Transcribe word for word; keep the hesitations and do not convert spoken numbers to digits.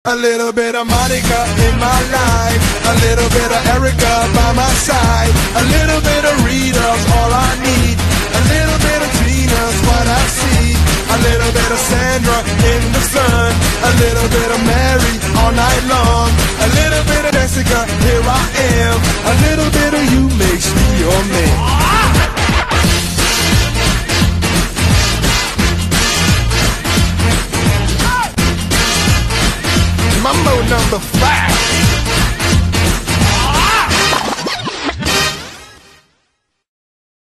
A little bit of Monica in my life, a little bit of Erica by my side, a little bit of Rita's all I need, a little bit of Tina's what I see, a little bit of Sandra in the sun, a little bit of Mary all night long, a little bit of Jessica, here I am, a little bit of you makes me your man. Mambo number five.